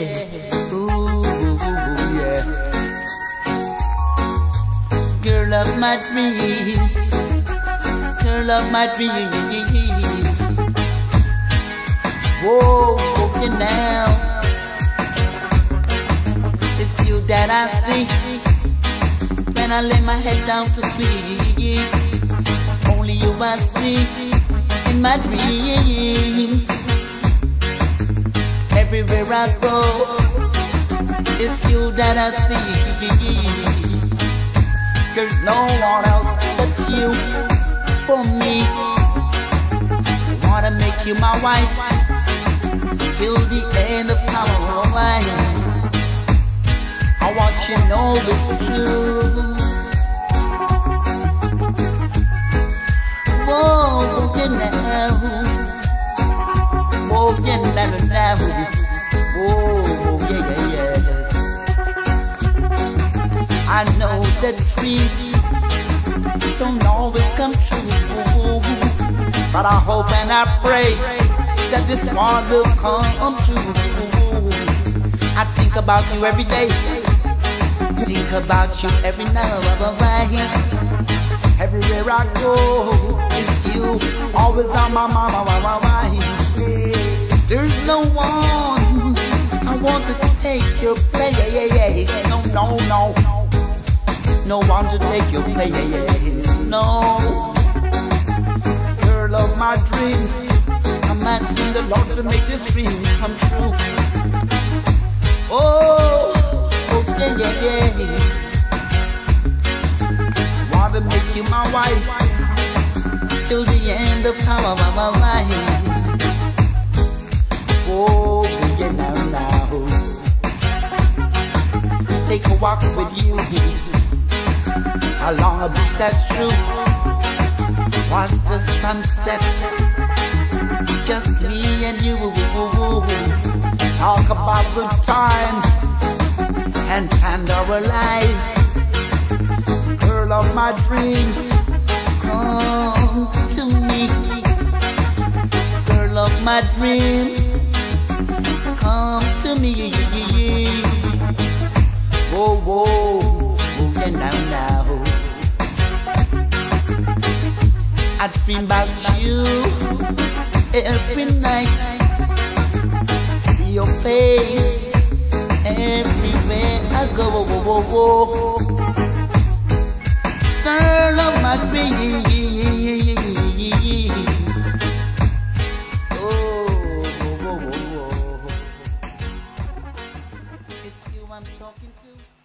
Ooh, yeah. Girl of my dreams, girl of my dreams. Whoa, broken down. It's you that I see when I lay my head down to sleep. It's only you I see in my dreams. Everywhere I go, it's you that I see. There's no one else but you for me. I wanna make you my wife till the end of time. I want you to know it's true. Whoa, you know. Whoa, you know. Whoa, yeah, yes. I know that dreams don't always come true, but I hope and I pray that this one will come true. I think about you every day, think about you every night. Everywhere I go, it's you, always on my mind. There's no one I want to take your place. No, no one to take your place. No, girl of my dreams, I'm asking the Lord to make this dream come true. Oh, yes. Want to make you my wife till the end of time. Oh, yeah, now. Take a walk with you along a beach that's true. Watch the sunset, just me and you. Talk about good times and plan our lives. Girl of my dreams, come to me. Girl of my dreams, come to me. Whoa, whoa, yeah, now. I dream about you every night. See your face everywhere I go. Girl of my dreams. Oh, it's you I'm talking to.